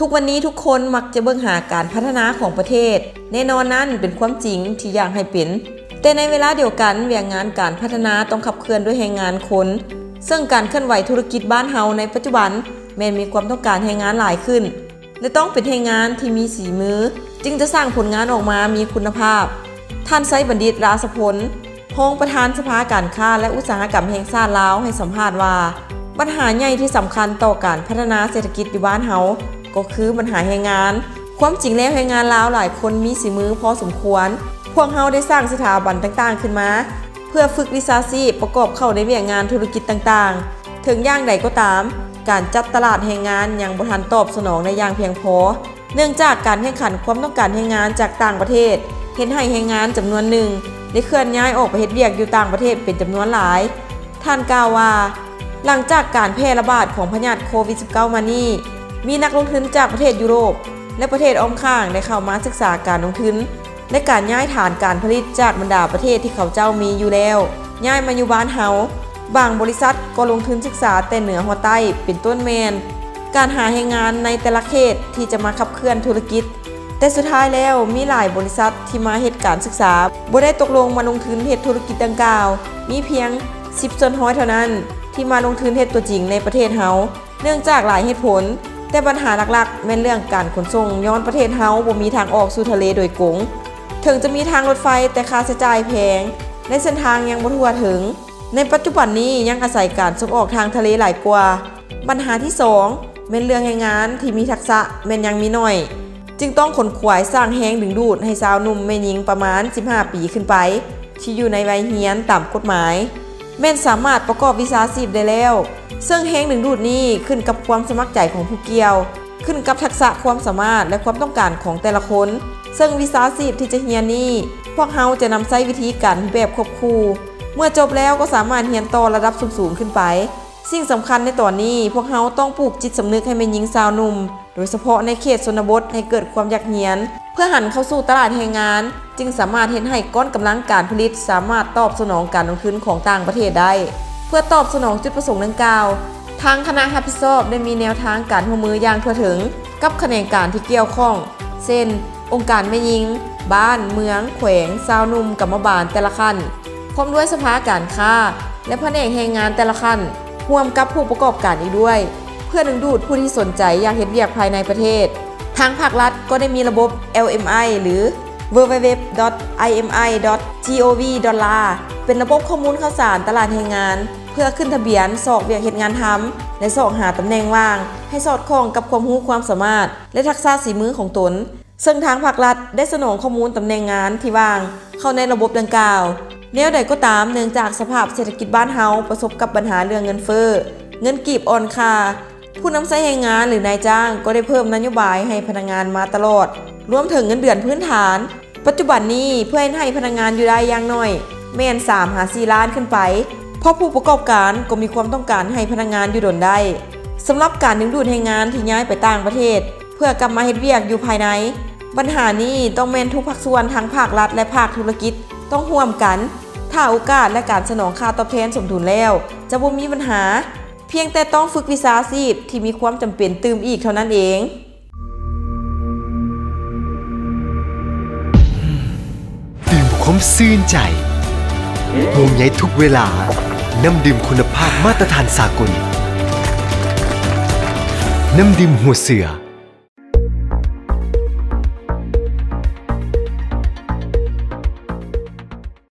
ทุกวันนี้ทุกคนมักจะเบิ่งหาการพัฒนาของประเทศแน่นอนนั่นเป็นความจริงที่อยากให้เป็นแต่ในเวลาเดียวกันเวียงงานการพัฒนาต้องขับเคลื่อนด้วยแรงงานคนซึ่งการเคลื่อนไหวธุรกิจบ้านเฮาในปัจจุบันแม้มีความต้องการแรงงานหลายขึ้นและต้องเป็นแรงงานที่มีฝีมือจึงจะสร้างผลงานออกมามีคุณภาพท่านไซบัณฑิตราศพลรองประธานสภาการค้าและอุตสาหกรรมแห่งชาติลาวให้สัมภาษณ์ว่าปัญหาใหญ่ที่สำคัญต่อการพัฒนาเศรษฐกิจในบ้านเฮาก็คือปัญหาแรงงานความจริงแล้วแรงงานลาวหลายคนมีฝีมือพอสมควรพวกเฮาได้สร้างสถาบันต่างๆขึ้นมาเพื่อฝึกวิชาชีพประกอบเข้าในเวียกงานธุรกิจต่างๆถึงอย่างใดก็ตามการจัดตลาดแรงงานยังบ่ทันตอบสนองในอย่างเพียงพอเนื่องจากการแข่งขันความต้องการแรงงานจากต่างประเทศเห็นให้แรงงานจำนวนหนึ่งได้เคลื่อนย้ายออกไปเฮ็ดเวียกอยู่ต่างประเทศเป็นจำนวนหลายท่านกล่าวว่าหลังจากการแพร่ระบาดของพยาธิโควิด -19 มานี้มีนักลงทุนจากประเทศยุโรปและประเทศอ้อมข้างได้เข้ามาศึกษาการลงทุนและการย้ายฐานการผลิตจากบรรดาประเทศที่เขาเจ้ามีอยู่แล้วย้ายมาอยู่บ้านเฮาบางบริษัทก็ลงทุนศึกษาแต่เหนือหัวใต้เป็นต้นแมนการหาแรงงานในแต่ละเขตที่จะมาขับเคลื่อนธุรกิจแต่สุดท้ายแล้วมีหลายบริษัทที่มาเฮ็ดการศึกษาบ่ได้ตกลงมาลงทุนเฮ็ดธุรกิจดังกล่าวมีเพียง 10% เท่านั้นที่มาลงทุนเฮ็ดตัวจริงในประเทศเฮาเนื่องจากหลายเหตุผลแต่ปัญหาหลักๆแม่นเรื่องการขนส่งย้อนประเทศเฮาบ่มีทางออกสู่ทะเลโดยกงถึงจะมีทางรถไฟแต่ค่าใช้จ่ายแพงและเส้นทางยังบ่ทั่วถึงในปัจจุบันนี้ยังอาศัยการส่งออกทางทะเลหลายกว่าปัญหาที่2แม่นเรื่องแรงงานที่มีทักษะแม่นยังมีน้อยจึงต้องขนขวายสร้างแฮงดึงดูดให้สาวหนุ่มแม่หญิงประมาณ15ปีขึ้นไปที่อยู่ในวัยเรียนตามกฎหมายแม่นสามารถประกอบวิชาชีพได้แล้วซึ่งแฮงดึงดูดนี้ขึ้นกับความสมัครใจของผู้เกี่ยวขึ้นกับทักษะความสามารถและความต้องการของแต่ละคนซึ่งวิชาชีพที่จะเรียนนี้พวกเฮาจะนำใช้วิธีการแบบควบคู่เมื่อจบแล้วก็สามารถเรียนต่อระดับสูงขึ้นไปสิ่งสำคัญในตอนนี้พวกเฮาต้องปลูกจิตสำนึกให้แม่หญิงสาวหนุ่มโดยเฉพาะในเขตชนบทให้เกิดความอยากเรียนเพื่อหันเข้าสู่ตลาดแรงงานจึงสามารถเห็นให้ก้อนกำลังการผลิตสามารถตอบสนองการลงทุนของต่างประเทศได้เพื่อตอบสนองจุดประสงค์ดังกล่าวทางคณะรับผิดชอบได้มีแนวทางการร่วมมืออย่างทั่วถึงกับแขนงการที่เกี่ยวข้องเช่นองค์การแม่หญิงบ้านเมืองแขวงสาวหนุ่มกรรมบาลแต่ละขั้นพร้อมด้วยสภาการค้าและแผนกแรงงานแต่ละขั้นร่วมกับผู้ประกอบการอีกด้วยเพื่อดึงดูดผู้ที่สนใจอยากเฮ็ดเวียกภายในประเทศทางภาครัฐก็ได้มีระบบ LMI หรือ www.imi.gov.la เป็นระบบข้อมูลข่าวสารตลาดแรงงานเพื่อขึ้นทะเบียนสอบเวียกเฮ็ดงานทำและสอบหาตำแหน่งว่างให้สอดคล้องกับความรู้ความสามารถและทักษะฝีมือของตนซึ่งทางภาครัฐได้สนองข้อมูลตำแหน่งงานที่ว่างเข้าในระบบดังกล่าวแนวใดก็ตามเนื่องจากสภาพเศรษฐกิจบ้านเฮาประสบกับปัญหาเรื่องเงินเฟ้อเงินกีบอ่อนค่าผู้นำใช้แรงงานหรือนายจ้างก็ได้เพิ่มนโยบายให้พนักงานมาตลอดรวมถึงเงินเดือนพื้นฐานปัจจุบันนี้เพื่อให้พนักงานอยู่ได้อย่างน้อยแม่น 3-4 ล้านขึ้นไปเพราะผู้ประกอบการก็มีความต้องการให้พนักงานอยู่ดนได้สำหรับการดึงดูดแรงงานที่ย้ายไปต่างประเทศเพื่อกลับมาเฮ็ดเวียกอยู่ภายในปัญหานี้ต้องแม่นทุกภาคส่วนทั้งภาครัฐและภาคธุรกิจต้องร่วมกันถ้าโอกาสและการสนองค่าตอบแทนสมดุลแล้วจะบ่มีปัญหาเพียงแต่ต้องฝึกวิชาชีพที่มีความจำเป็นเติมอีกเท่านั้นเองดื่มความซื่นใจห่วงใยทุกเวลาน้ำดื่มคุณภาพมาตรฐานสากลน้ำดื่มหัวเสือ